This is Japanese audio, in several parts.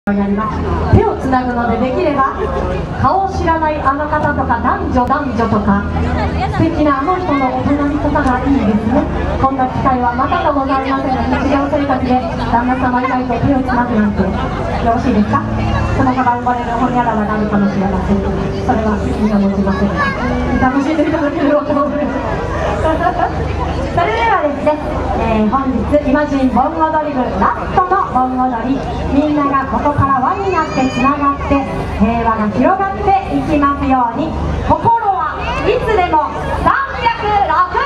やります。手をつなぐのでできれば顔を知らないあの方とか男女とか素敵なあの人のお隣とかがいいですね。こんな機会はまたとございませんが、日常生活で旦那様以外と手をつなぐなんてよろしいですか？その方が生まれるほにゃららがあるかもしれません。それは責任を持ちませんが楽しんでいただけると思いますそれではですね、本日イマジン盆踊り部ラストの盆踊り、みんながここから輪になってつながって平和が広がっていきますように。心はいつでも360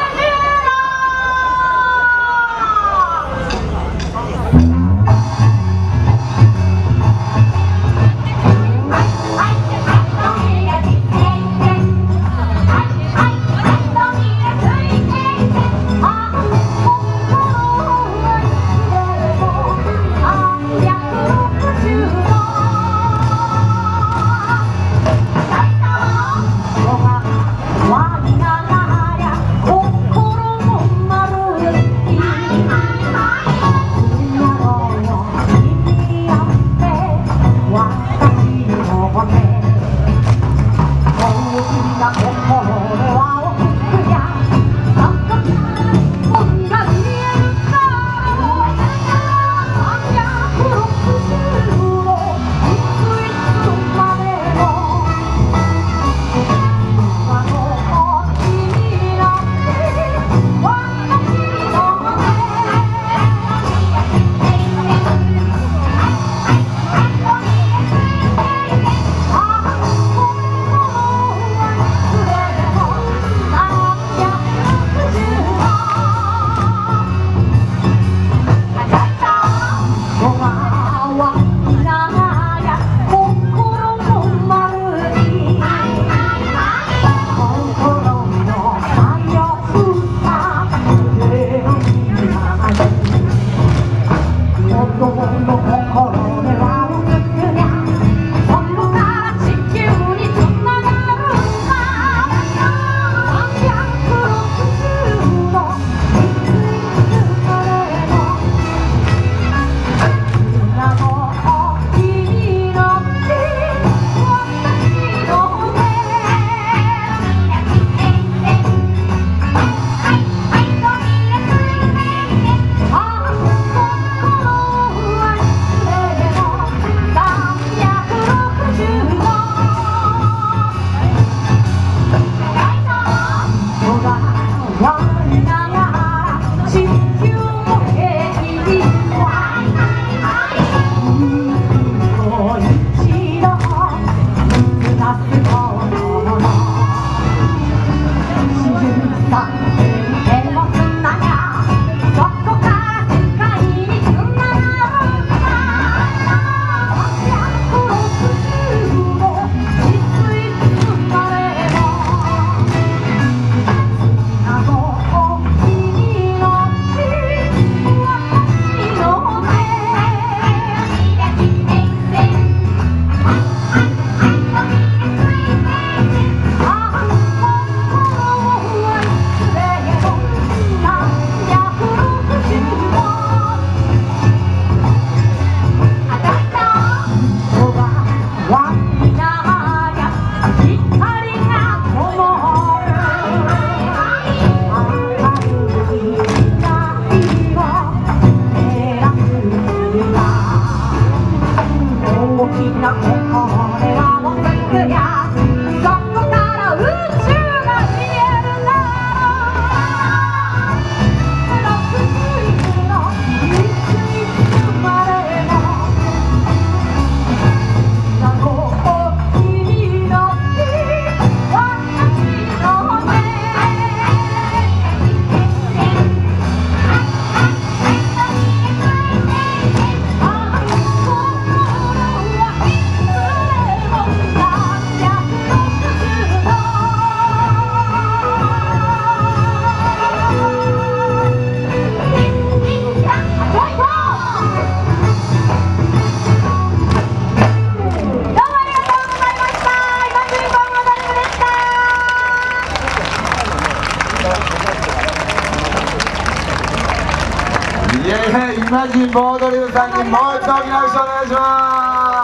イマジン盆踊り部さんにもう一度大きな拍手お願いします。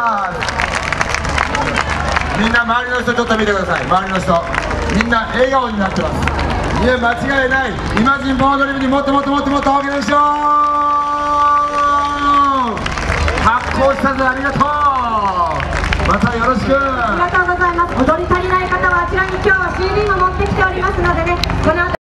みんな周りの人ちょっと見てください。周りの人みんな笑顔になってます。いや間違いない。イマジン盆踊り部にもっともっともっともっと大きな人発行したぞ。ありがとう。またよろしく。 ありがとうございます。踊り足りない方はあちらに今日 CD も持ってきておりますのでね、この後